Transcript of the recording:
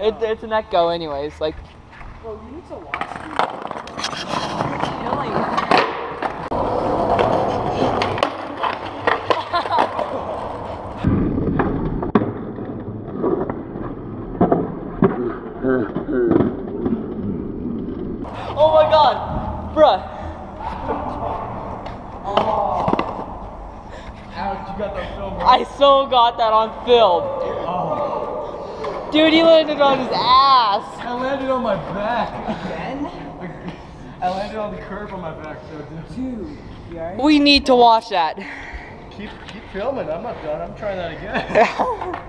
It's a net go anyways. Like. Bro, you need to watch these. You're killing me. Oh my god, bruh. Alex, you got that film, bro. I so got that on film. Oh. Dude, he landed on his ass. I landed on my back. Again? I landed on the curb on my back, so Dude, you alright? We need to watch that. keep filming. I'm not done. I'm trying that again.